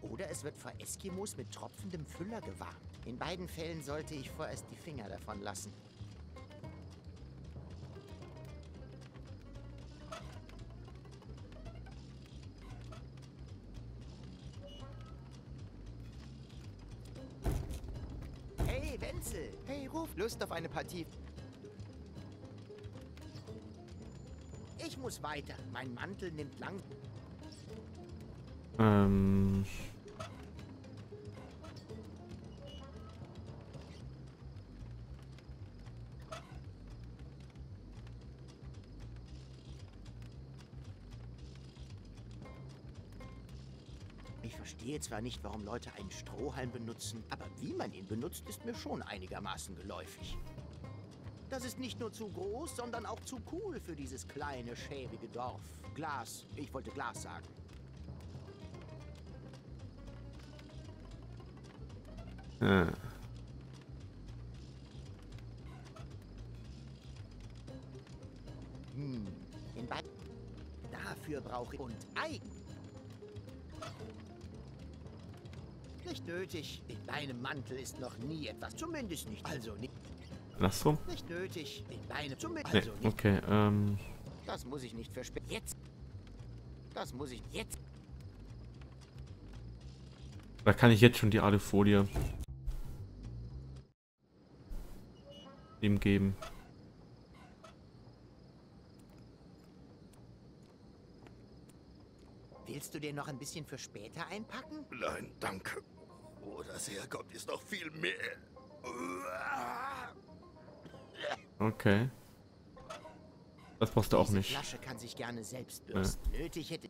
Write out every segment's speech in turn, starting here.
Oder es wird vor Eskimos mit tropfendem Füller gewarnt. In beiden Fällen sollte ich vorerst die Finger davon lassen. Hey, Wenzel! Hey, Ruf! Lust auf eine Partie? Ich muss weiter. Mein Mantel nimmt lang. Ich verstehe zwar nicht, warum Leute einen Strohhalm benutzen, aber wie man ihn benutzt, ist mir schon einigermaßen geläufig. Das ist nicht nur zu groß, sondern auch zu cool für dieses kleine, schäbige Dorf. Glas. Ich wollte Glas sagen. In beiden. Dafür brauche ich. Und Ei. Nicht nötig. In deinem Mantel ist noch nie etwas. Zumindest nicht. Also nicht. Andersrum? Nicht nötig. In deinem. Zumindest. Nee, Also nicht. okay, Das muss ich nicht verspäten. Jetzt. Das muss ich jetzt. da kann ich jetzt schon die Alufolie ihm geben. Willst du den noch ein bisschen für später einpacken? Nein, danke. Oh, das herkommt, ist noch viel mehr. Okay. Das brauchst du auch Diese nicht. Flasche kann sich gerne selbst bürsten. Nötig hätte.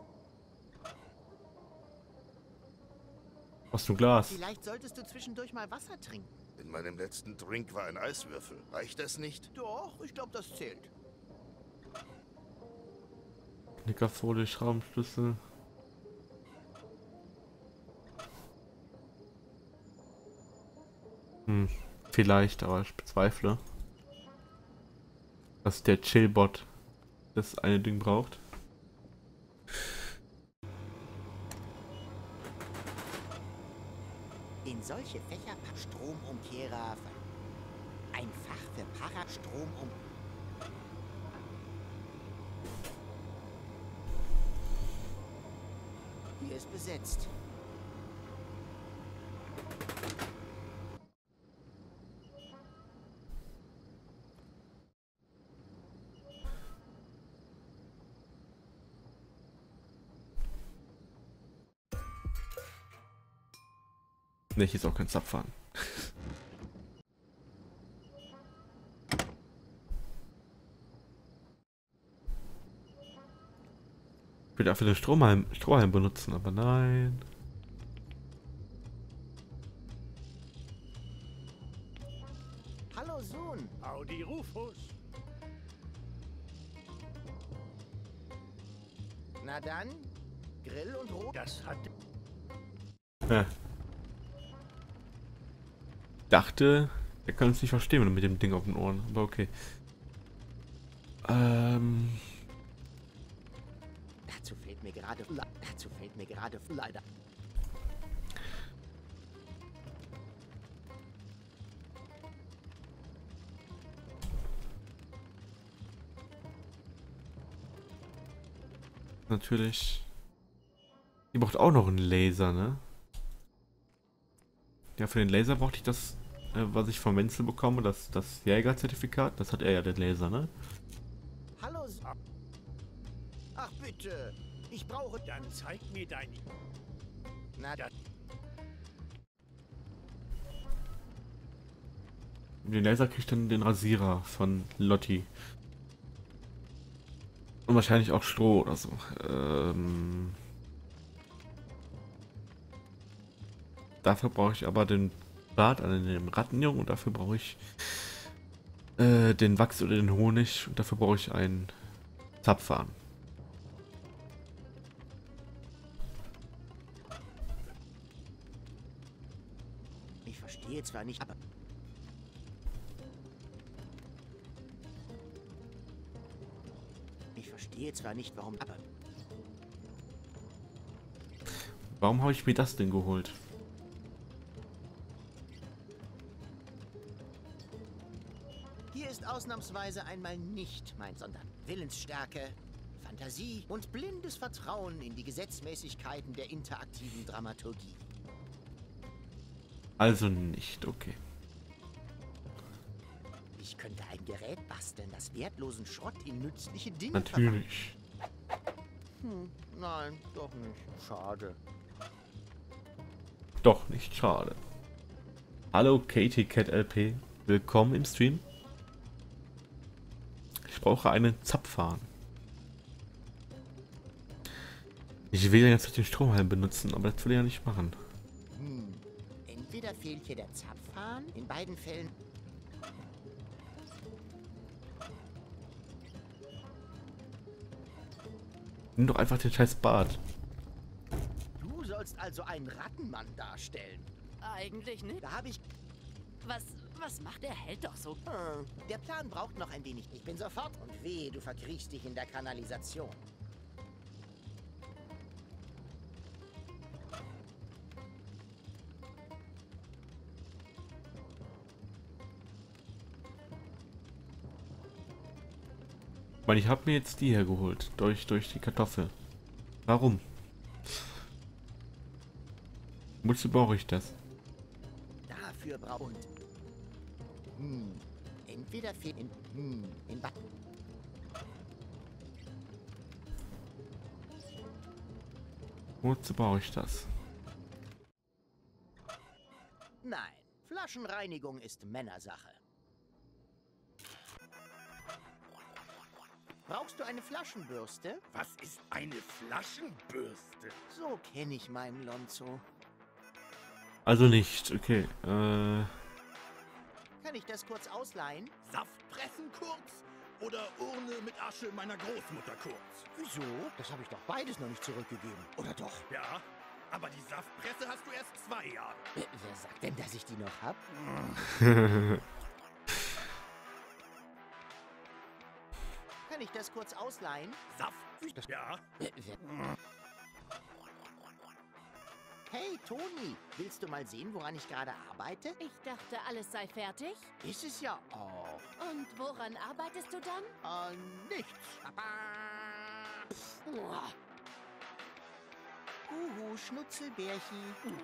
Brauchst du ein Glas? Vielleicht solltest du zwischendurch mal Wasser trinken. In meinem letzten Drink war ein Eiswürfel. Reicht das nicht? Doch, ich glaube, das zählt. Knickerfolie, Schraubenschlüssel. Vielleicht, aber ich bezweifle, dass der Chillbot das eine Ding braucht. In solche Fächer Stromumkehrer. Ein Fach für Parastromum. Hier ist besetzt. Ne, hier ist auch kein Zapfhahn. Ich will dafür den Strohhalm benutzen, aber nein. Hallo Sohn. Audi Rufus. Na dann, Grill und Rot. Das hat Dachte, er kann uns nicht verstehen mit dem Ding auf den Ohren, aber okay. Dazu fällt mir gerade leider. Natürlich. Die braucht auch noch einen Laser, ne? Ja, für den Laser brauchte ich das, was ich vom Wenzel bekomme, das Jägerzertifikat. Das hat er ja, den Laser, ne? Hallo Sohn. Ach bitte, ich brauche. Dann zeig mir dein... Na dann. Den Laser kriegt dann den Rasierer von Lotti. Und wahrscheinlich auch Stroh oder so. Dafür brauche ich aber den Bart an dem Rattenjungen und dafür brauche ich den Wachs oder den Honig und dafür brauche ich einen Zapfhahn. Ich verstehe zwar nicht, aber. Ich verstehe zwar nicht, warum, aber. Warum habe ich mir das denn geholt? Hier ist ausnahmsweise einmal nicht mein, sondern Willensstärke, Fantasie und blindes Vertrauen in die Gesetzmäßigkeiten der interaktiven Dramaturgie. Also nicht, okay. Ich könnte ein Gerät basteln, das wertlosen Schrott in nützliche Dinge verwandelt. Natürlich. Nein, doch nicht. Schade. Doch nicht, schade. Hallo Katie Cat LP. Willkommen im Stream. Ich brauche einen Zapfhahn. Ich will ja jetzt den Strohhalm benutzen, aber das will ich ja nicht machen. Entweder fehlt hier der Zapfhahn, in beiden Fällen. Nimm doch einfach den scheiß Bart. Du sollst also einen Rattenmann darstellen. Eigentlich nicht. Da habe ich... Was macht der Held doch so? Der Plan braucht noch ein wenig. Ich bin sofort. Und wehe, du verkriechst dich in der Kanalisation. Ich meine, ich habe mir jetzt die hergeholt. Durch die Kartoffel. Warum? Wozu brauche ich das? Dafür braucht... Entweder fehlt... in Ba- Wozu brauche ich das? Nein, Flaschenreinigung ist Männersache. Brauchst du eine Flaschenbürste? Was ist eine Flaschenbürste? So kenne ich meinen Lonzo. Also nicht, okay. Kann ich das kurz ausleihen? Saftpressen kurz oder Urne mit Asche meiner Großmutter kurz? Wieso? Das habe ich doch beides noch nicht zurückgegeben. Oder doch? Ja, aber die Saftpresse hast du erst 2 Jahre. Wer sagt denn, dass ich die noch hab? Kann ich das kurz ausleihen? Saft? Ja. Hey, Toni, willst du mal sehen, woran ich gerade arbeite? Ich dachte, alles sei fertig. Ist es ja auch. Und woran arbeitest du dann? Nichts. Uah. Schnutzelbärchen.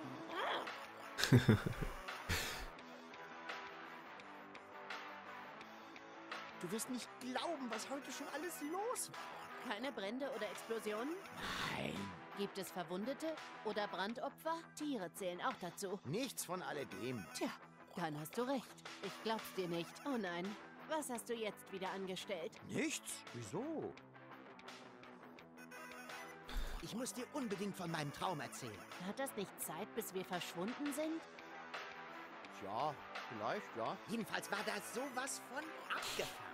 Du wirst nicht glauben, was heute schon alles los war. Keine Brände oder Explosionen? Nein. Gibt es Verwundete oder Brandopfer? Tiere zählen auch dazu. Nichts von alledem. Tja, dann hast du recht. Ich glaub's dir nicht. Oh nein, was hast du jetzt wieder angestellt? Nichts? Wieso? Ich muss dir unbedingt von meinem Traum erzählen. Hat das nicht Zeit, bis wir verschwunden sind? Ja, vielleicht, ja. Jedenfalls war da sowas von abgefahren.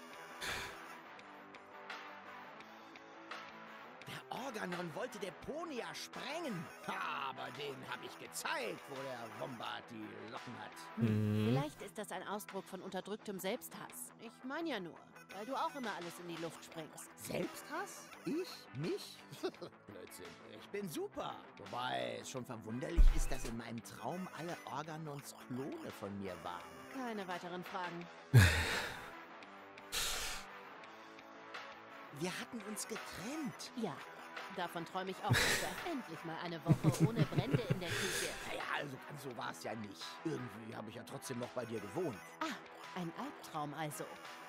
Der Organon wollte Deponia sprengen. Aber den habe ich gezeigt, wo der Wombat die Locken hat. Vielleicht ist das ein Ausdruck von unterdrücktem Selbsthass. Ich meine ja nur, weil du auch immer alles in die Luft sprengst. Selbsthass? Ich? Mich? Blödsinn. Ich bin super. Wobei es schon verwunderlich ist, dass in meinem Traum alle Organons Klone von mir waren. Keine weiteren Fragen. Wir hatten uns getrennt. Ja, davon träume ich auch wieder. Endlich mal eine Woche ohne Brände in der Küche. Naja, also ganz so war es ja nicht. Irgendwie habe ich ja trotzdem noch bei dir gewohnt. Ah, ein Albtraum also.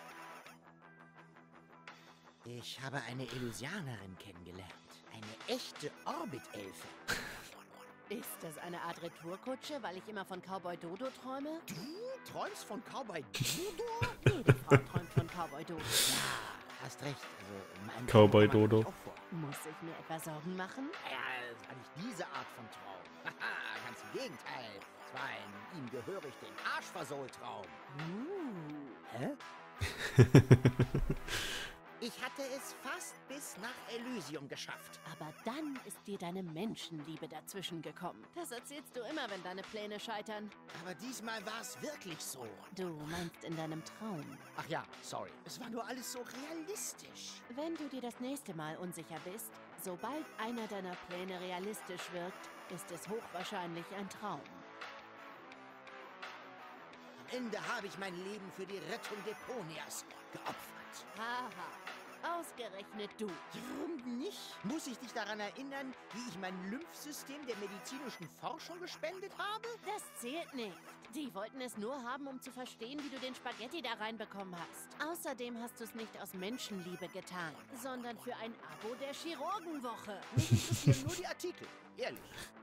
Ich habe eine Illusianerin kennengelernt. Eine echte Orbit-Elfe. Ist das eine Art Retourkutsche, weil ich immer von Cowboy Dodo träume? Du träumst von Cowboy Dodo? Jede Frau träumt von Cowboy Dodo. Ja, hast recht. Also, mein Cowboy Traum Dodo. kommt auch vor. Muss ich mir etwa Sorgen machen? Ja, das war nicht diese Art von Traum. Haha, ganz im Gegenteil. Es war ein ihm gehörig den Arschversohl-Traum. Hä? Ich hatte es fast bis nach Elysium geschafft. Aber dann ist dir deine Menschenliebe dazwischen gekommen. Das erzählst du immer, wenn deine Pläne scheitern. Aber diesmal war es wirklich so. Du meinst in deinem Traum. Ach ja, sorry. Es war nur alles so realistisch. Wenn du dir das nächste Mal unsicher bist, sobald einer deiner Pläne realistisch wirkt, ist es hochwahrscheinlich ein Traum. Am Ende habe ich mein Leben für die Rettung Deponias geopfert. Haha, ausgerechnet du. Warum nicht? Muss ich dich daran erinnern, wie ich mein Lymphsystem der medizinischen Forschung gespendet habe? Das zählt nicht. Die wollten es nur haben, um zu verstehen, wie du den Spaghetti da reinbekommen hast. Außerdem hast du es nicht aus Menschenliebe getan, sondern für ein Abo der Chirurgenwoche. Mich interessieren nur die Artikel, ehrlich.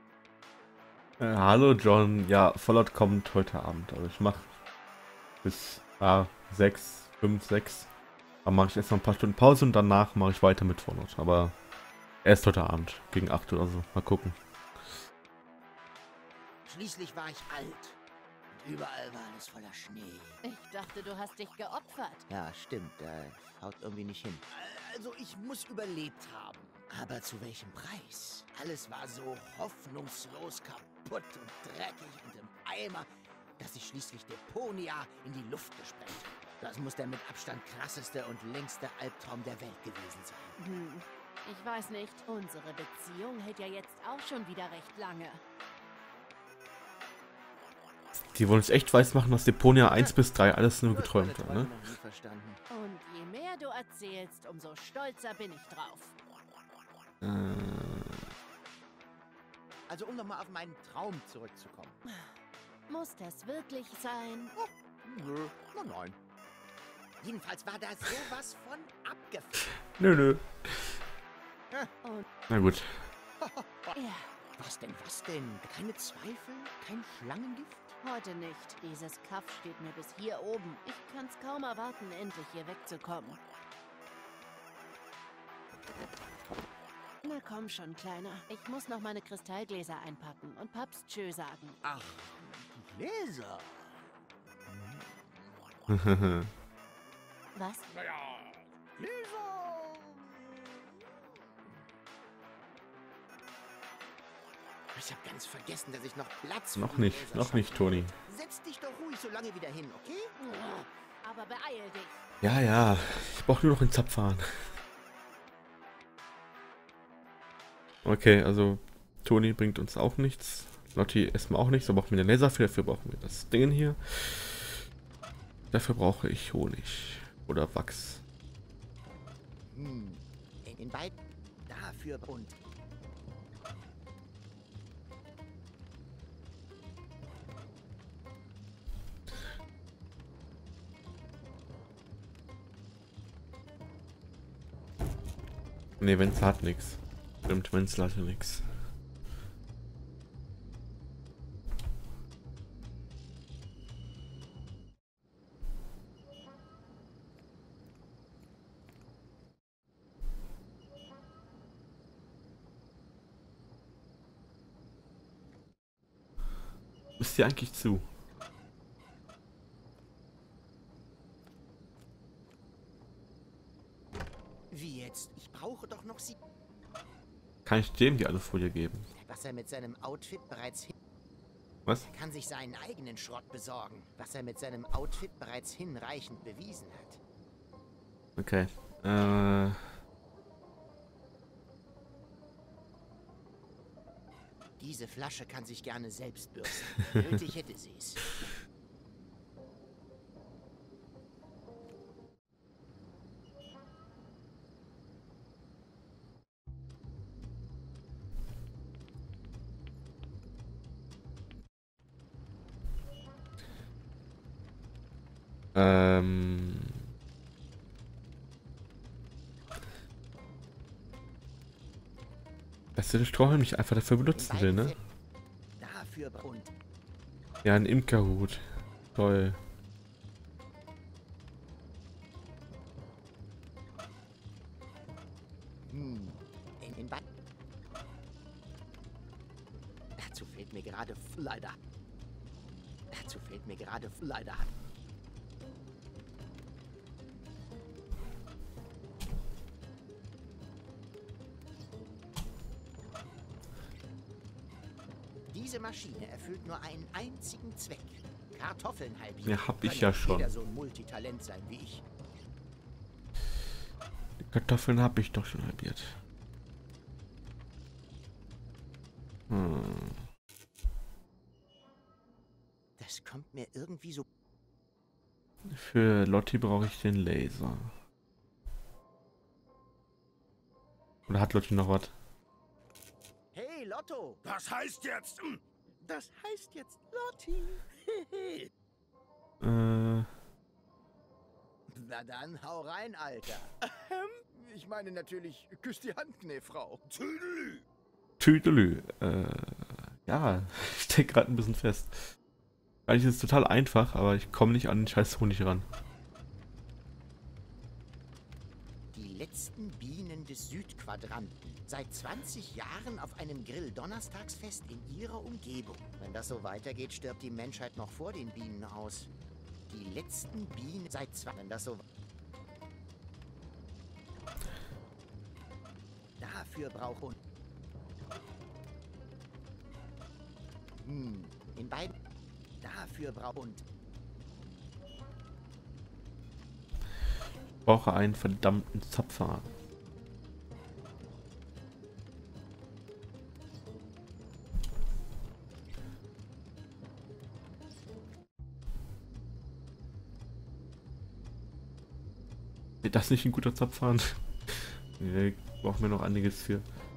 Hallo John, ja, Fallout kommt heute Abend. Also ich mache bis 6, 5, 6. Dann mache ich erst noch ein paar Stunden Pause und danach mache ich weiter mit Fallout. Aber erst heute Abend, gegen 8 oder so. Mal gucken. Schließlich war ich alt. Und überall war alles voller Schnee. Ich dachte, du hast dich geopfert. Ja, stimmt. Haut irgendwie nicht hin. Also, ich muss überlebt haben. Aber zu welchem Preis? Alles war so hoffnungslos kaputt und dreckig und im Eimer, dass ich schließlich Deponia in die Luft gesprengt habe. Das muss der mit Abstand krasseste und längste Albtraum der Welt gewesen sein. Ich weiß nicht. Unsere Beziehung hält ja jetzt auch schon wieder recht lange. Die wollen uns echt weiß machen, dass Deponia 1 bis 3 alles nur geträumt hat, ne? Noch nie verstanden. Und je mehr du erzählst, umso stolzer bin ich drauf. Also, um nochmal auf meinen Traum zurückzukommen. Muss das wirklich sein? Nö, nein. Jedenfalls war da sowas von abgefuckt. Nö. Und Na gut. ja, Was denn? Keine Zweifel? Kein Schlangengift? heute nicht. Dieses Kaff steht mir bis hier oben. Ich kann's kaum erwarten, endlich hier wegzukommen. Na komm schon, Kleiner. Ich muss noch meine Kristallgläser einpacken und Paps Tschö sagen. Ach, Gläser. Was? Naja, Gläser. Ich habe ganz vergessen, dass ich noch Platz für Noch die nicht, Gläser noch nicht, schaffen Toni. kann. Setz dich doch ruhig so lange wieder hin, okay? Aber beeil dich. Ja, ich brauche nur noch einen Zapfhahn. Okay, also Toni bringt uns auch nichts. Lotti erstmal auch nichts, da brauchen wir eine Laserfeder, dafür brauchen wir das Ding hier. Dafür brauche ich Honig oder Wachs. In den beiden dafür und Ne, Wenzel hat nichts. Stimmt, Wenzel hatte nichts. Ist die eigentlich zu? wie jetzt? Ich brauche doch noch sie. Kann ich dem die Alufolie geben? Was er mit seinem Outfit bereits Was? Er kann sich seinen eigenen Schrott besorgen, was er mit seinem Outfit bereits hinreichend bewiesen hat. Okay. Diese Flasche kann sich gerne selbst bürsten. Nötig hätte sie es. Dass du den Strohhalm nicht einfach dafür benutzen will, ne? Dafür und Ja, ein Imkerhut. Toll. in den Beinen. Dazu fehlt mir gerade leider. Diese Maschine erfüllt nur einen einzigen Zweck. Kartoffeln halbieren. Ja, hab ich Kann ja nicht schon. jeder so ein Multitalent sein wie ich. Die Kartoffeln habe ich doch schon halbiert. Das kommt mir irgendwie so... Für Lotti brauche ich den Laser. Oder hat Lotti noch was? Hey, Lotto! Das heißt jetzt... Das heißt jetzt Lotti. Na dann, hau rein, Alter. Ich meine natürlich, küss die Hand, Frau. Tüdelü. Tüdelü. Ja, ich stecke gerade ein bisschen fest. Eigentlich ist es total einfach, aber ich komme nicht an den scheiß Honig ran. Die letzten Bienen des Südquadranten. Seit 20 Jahren auf einem Grill-Donnerstagsfest in ihrer Umgebung. Wenn das so weitergeht, stirbt die Menschheit noch vor den Bienen aus. Die letzten Bienen seit 20... Wenn das so... Dafür braucht und... in beiden... Dafür braucht und... Ich brauche einen verdammten Zapfhahn. Ist das nicht ein guter Zapfhahn? Nee, brauchen wir noch einiges für.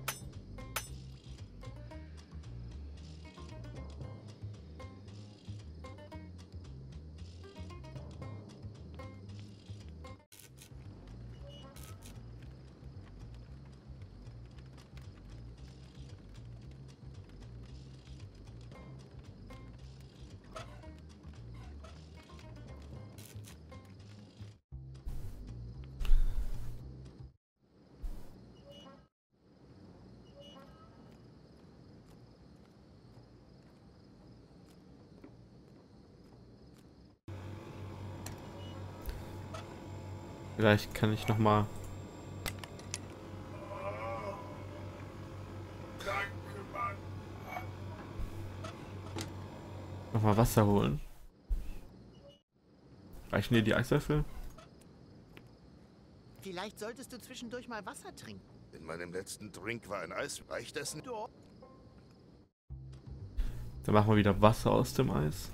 Vielleicht kann ich noch mal Wasser holen. Reichen dir die Eiswürfel? Vielleicht solltest du zwischendurch mal Wasser trinken. In meinem letzten Drink war ein Eis. Reicht das nicht? Dann machen wir wieder Wasser aus dem Eis.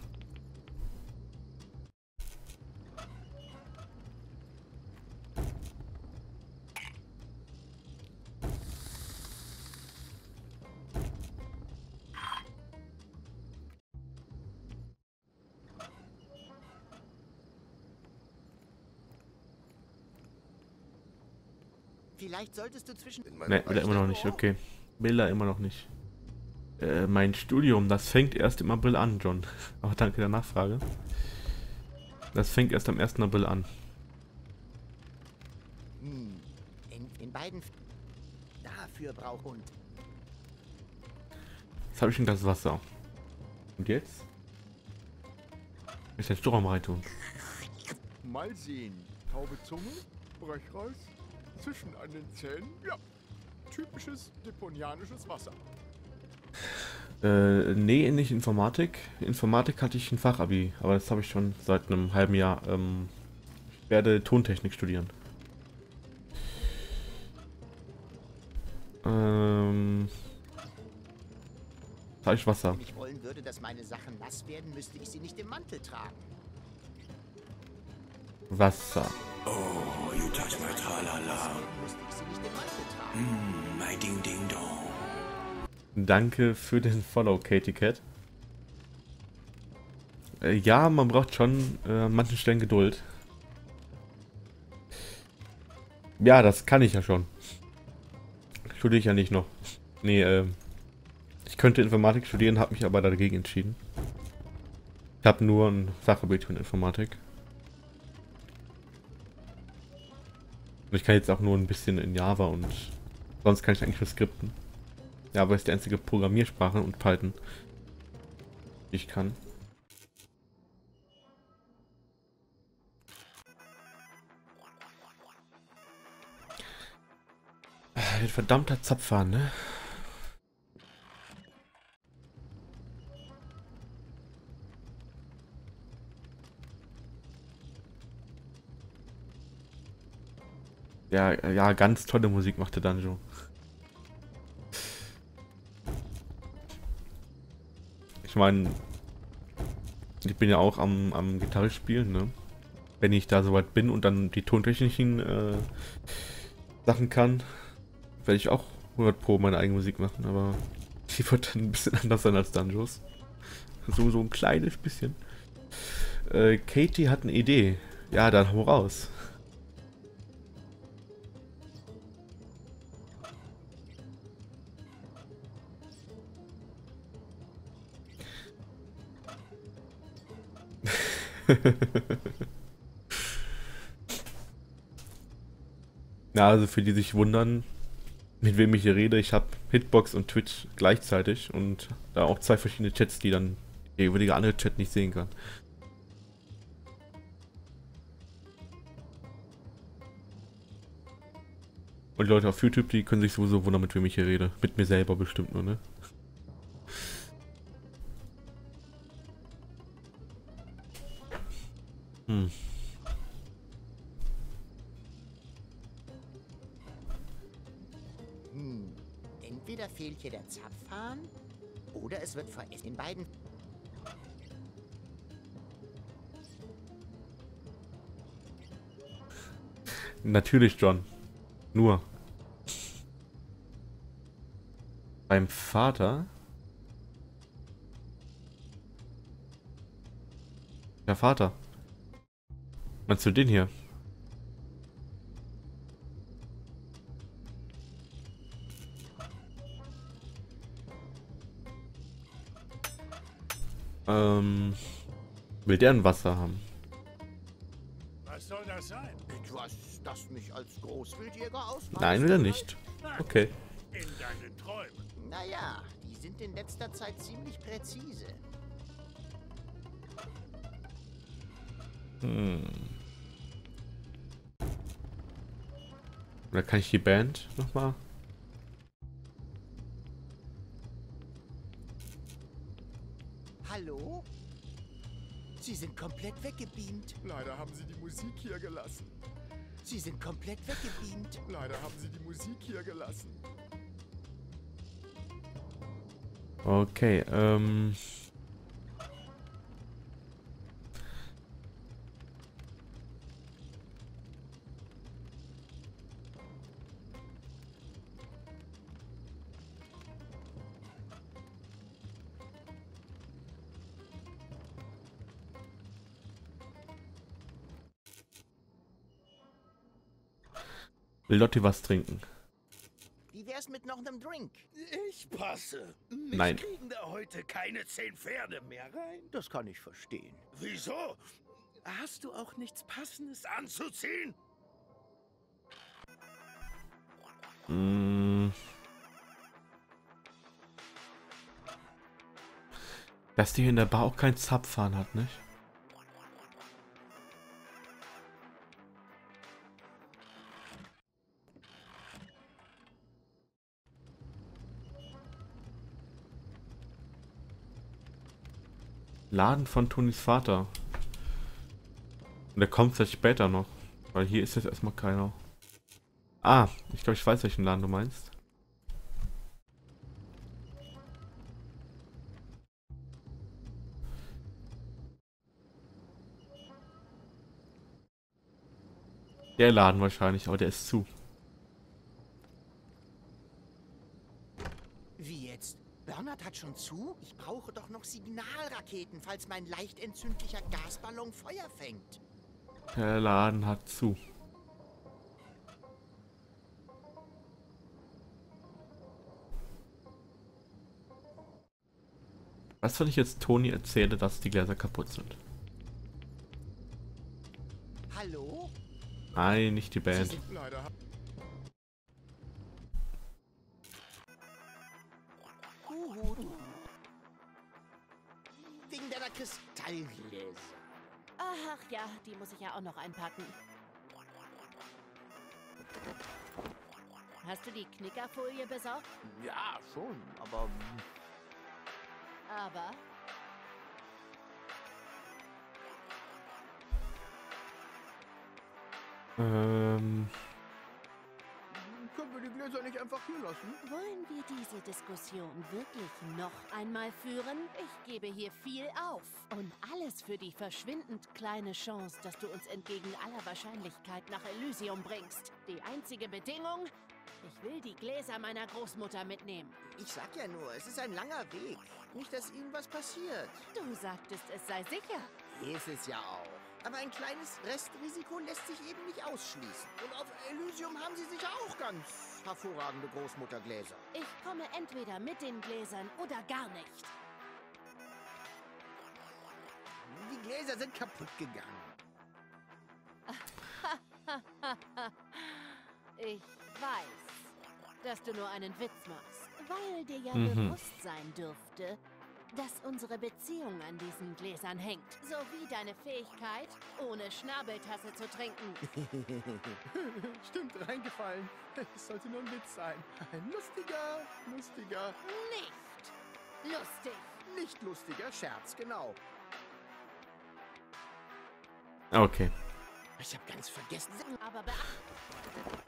Vielleicht solltest du zwischen... Ne, will er immer noch nicht, okay. Will er immer noch nicht. Mein Studium, das fängt erst im April an, John. Aber danke der Nachfrage. Das fängt erst am 1. April an. In beiden... Dafür braucht und... Jetzt habe ich ein Glas Wasser. Und jetzt? Ist der Strom rein tun. Mal sehen. Taube Zunge, Brechreiz, Zischen an den Zähnen. Ja, typisches deponianisches Wasser. Nee, nicht Informatik. Informatik hatte ich ein Fachabi, aber das habe ich schon seit einem halben Jahr. Ich werde Tontechnik studieren. Habe ich Wasser. Wenn ich wollen würde, dass meine Sachen nass werden, müsste ich sie nicht im Mantel tragen. Wasser. Oh, you touch my tralala. Müsste ich sie nicht im Mantel tragen. My ding ding dong. Danke für den Follow, Katie Cat. Ja, man braucht schon an manchen Stellen Geduld. Ja, das kann ich ja schon. Studiere ich ja nicht noch. Nee, ich könnte Informatik studieren, habe mich aber dagegen entschieden. Ich habe nur ein Fachabitur in Informatik. Und ich kann jetzt auch nur ein bisschen in Java und sonst kann ich eigentlich nur skripten. Java ist die einzige Programmiersprache und Python, die ich kann. Ein verdammter Zapfhahn, ne? Ja, ja, ganz tolle Musik macht der Danjo. Ich meine, ich bin ja auch am Gitarre spielen, ne? Wenn ich da soweit bin und dann die tontechnischen Sachen kann, werde ich auch 100 Pro meine eigene Musik machen, aber die wird dann ein bisschen anders sein als Danjos. So ein kleines bisschen. Katie hat eine Idee. Ja, dann hau raus. Ja, also für die sich wundern, mit wem ich hier rede, ich habe Hitbox und Twitch gleichzeitig und da auch 2 verschiedene Chats, die dann der jeweilige andere Chat nicht sehen kann. Und die Leute auf YouTube, die können sich sowieso wundern, mit wem ich hier rede. Mit mir selber bestimmt nur, ne? Entweder fehlt hier der Zapfhahn oder es wird verändert. In beiden. Natürlich, John. Nur. Beim Vater? Der Vater. Meinst du den hier? Will der ein Wasser haben? Was soll das sein? Etwas, das mich als Großwildjäger ausmacht. Nein, will er nicht. Okay. In deinen Träumen. Naja, die sind in letzter Zeit ziemlich präzise. Oder kann ich die Band nochmal? Hallo? Sie sind komplett weggebeamt. Leider haben sie die Musik hier gelassen. Sie sind komplett weggebeamt. Leider haben sie die Musik hier gelassen. Okay, will Lotti was trinken? Wie wär's mit noch einem Drink? Ich passe. Mich Nein. kriegen da heute keine 10 Pferde mehr rein. Das kann ich verstehen. Wieso? Hast du auch nichts Passendes anzuziehen? Dass die hier in der Bar auch keinen Zapfhahn hat, nicht? Laden von Tonis Vater. Und der kommt vielleicht später noch. Weil hier ist jetzt erstmal keiner. Ah, ich glaube, ich weiß, welchen Laden du meinst. Der Laden wahrscheinlich, aber der ist zu. Wie jetzt? Bernhard hat schon zu? Ich brauche doch noch Signalraketen, falls mein leicht entzündlicher Gasballon Feuer fängt. Der Laden hat zu. Was, wenn ich jetzt Toni erzähle, dass die Gläser kaputt sind? Hallo? Nein, nicht die Band. Leider haben Huhu. Wegen deiner Kristallgläser. Ach ja, die muss ich ja auch noch einpacken. Hast du die Knickerfolie besorgt? Ja, schon, aber... Aber Können wir die Gläser nicht einfach hier lassen? Wollen wir diese Diskussion wirklich noch einmal führen? Ich gebe hier viel auf. Und alles für die verschwindend kleine Chance, dass du uns entgegen aller Wahrscheinlichkeit nach Elysium bringst. Die einzige Bedingung: ich will die Gläser meiner Großmutter mitnehmen. Ich sag ja nur, es ist ein langer Weg. Nicht, dass ihnen was passiert. Du sagtest, es sei sicher. Ist es ja auch. Aber ein kleines Restrisiko lässt sich eben nicht ausschließen. Und auf Elysium haben sie sicher auch ganz hervorragende Großmuttergläser. Ich komme entweder mit den Gläsern oder gar nicht. Die Gläser sind kaputt gegangen. Ich weiß, dass du nur einen Witz machst, weil dir ja bewusst sein dürfte, dass unsere Beziehung an diesen Gläsern hängt, sowie deine Fähigkeit, ohne Schnabeltasse zu trinken. Stimmt, reingefallen. Es sollte nur ein Witz sein. Ein lustiger. Nicht lustig. Nicht lustiger Scherz, genau. Okay. Ich habe ganz vergessen. Aber beachte,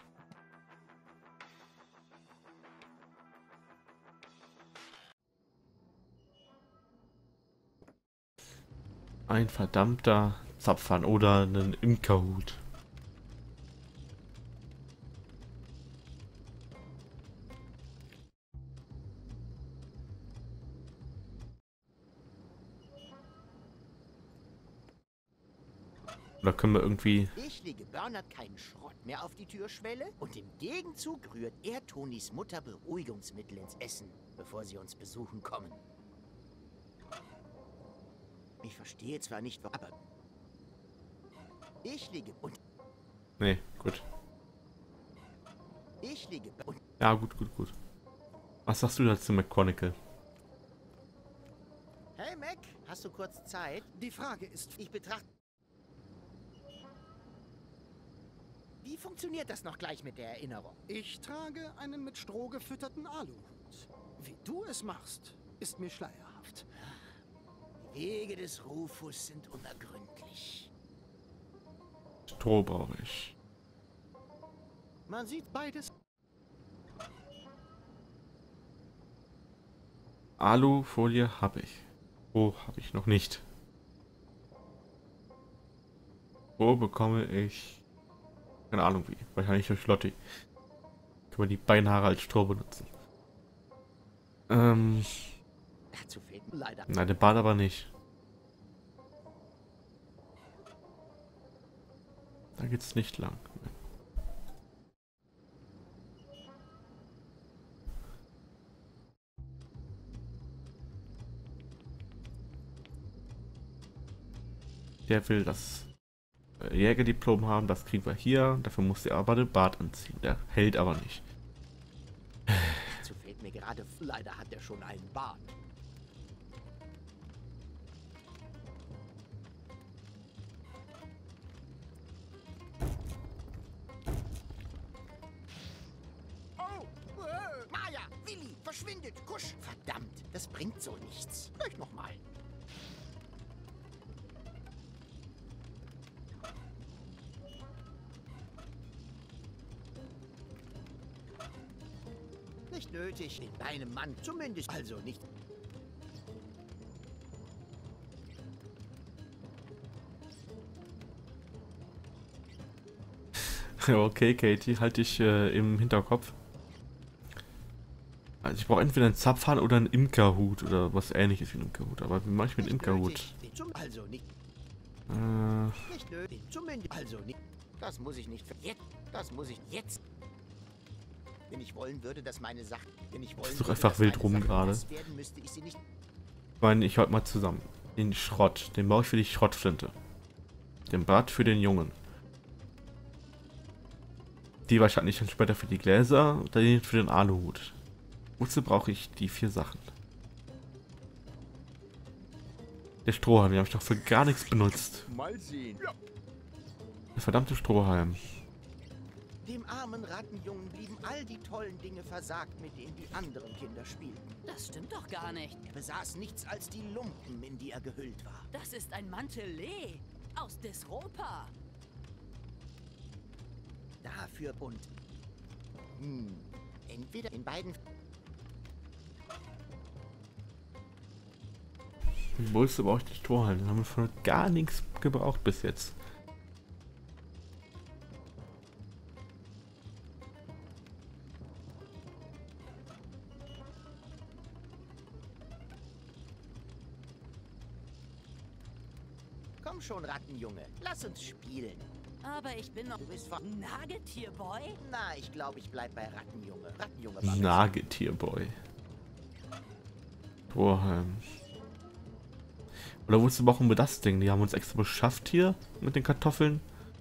Ein verdammter Zapfhahn oder einen Imkerhut. Oder können wir irgendwie... Ich lege Bernhard keinen Schrott mehr auf die Türschwelle und im Gegenzug rührt er Tonis Mutter Beruhigungsmittel ins Essen, bevor sie uns besuchen kommen. Ich verstehe zwar nicht, aber ich lege und Nee, gut. ich lege und Ja, gut. Was sagst du dazu, McChronicle? Hey Mac, hast du kurz Zeit? Die Frage ist, Ich betrachte. Wie funktioniert das noch gleich mit der Erinnerung? ich trage einen mit Stroh gefütterten Aluhut. Wie du es machst, ist mir schleierhaft. Die Wege des Rufus sind unergründlich. Stroh brauche ich. Man sieht beides. Alufolie habe ich. Wo habe ich noch nicht? Wo bekomme ich... Keine Ahnung wie. Wahrscheinlich durch Lotti. Können wir die Beinhaare als Stroh benutzen. Dazu fehlt mir leider. Nein, den Bart aber nicht. Da geht's nicht lang. Der will das Jägerdiplom haben, das kriegen wir hier. Dafür muss er aber den Bart anziehen. Der hält aber nicht. Dazu fehlt mir gerade. Leider hat er schon einen Bart. Oh! Maja, Willi, verschwindet, kusch! Verdammt, das bringt so nichts. Gleich nochmal. Nicht nötig, in deinem Mann zumindest. Also nicht. Okay, Katie, halte ich im Hinterkopf. Also ich brauche entweder einen Zapfhahn oder einen Imkerhut oder was ähnliches wie ein Imkerhut. Aber wie mache ich mit Nicht Imkerhut? nötig. Also nicht. Äh, Nicht nötig. Zumindest. Also nicht. Das muss ich nicht. Jetzt. Das muss ich jetzt. Wenn ich wollen würde, dass meine Sachen. Wenn ich wollen ist doch würde, einfach dass wild meine rum Sachen gerade. nass werden, müsste ich sie nicht. Ich meine, ich halte mal zusammen. Den Schrott, den brauche ich für die Schrottflinte. Den Bart für den Jungen. Die wahrscheinlich dann später für die Gläser und den für den Aluhut. Wozu brauche ich die 4 Sachen? Der Strohhalm, den habe ich doch für gar nichts benutzt. Mal sehen. Ja. Der verdammte Strohhalm. Dem armen Rattenjungen blieben all die tollen Dinge versagt, mit denen die anderen Kinder spielten. Das stimmt doch gar nicht. Er besaß nichts als die Lumpen, in die er gehüllt war. Das ist ein Mantelee aus Disropa. Dafür und... entweder in beiden... Wo ist aber auch die Strohhalme? Da haben wir von gar nichts gebraucht bis jetzt. Komm schon, Rattenjunge. Lass uns spielen. Aber ich bin noch... Du bist von... Nagetierboy? Na, ich glaube, ich bleib bei Rattenjunge. Rattenjunge war besser. Nagetierboy. Strohhalm. Oder wozu brauchen wir das Ding? Die haben uns extra beschafft hier mit den Kartoffeln.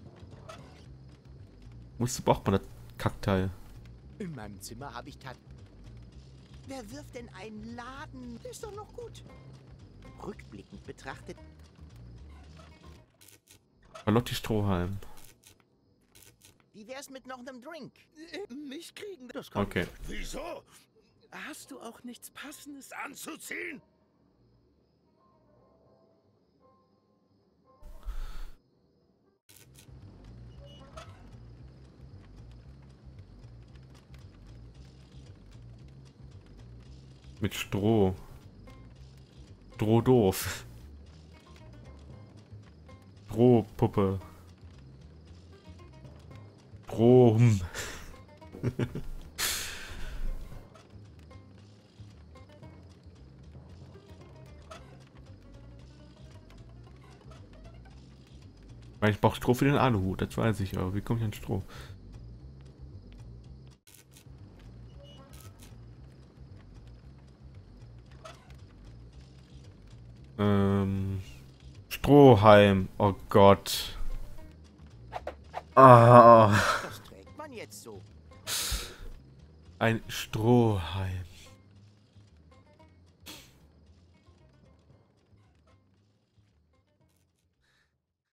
Wozu braucht man das Kackteil? In meinem Zimmer habe ich Wer wirft denn einen Laden? Ist doch noch gut. Rückblickend betrachtet... Lotti Strohhalm. Wie wär's mit noch einem Drink? Mich kriegen das kann Okay. Wieso? Hast du auch nichts Passendes anzuziehen? Mit Stroh. Stroh doof. Strohpuppe. Strom. Ich brauche Stroh für den Aluhut, das weiß ich, aber wie komme ich an Stroh? Strohhalm, oh Gott. Ah. Das trägt man jetzt so. Ein Strohhalm.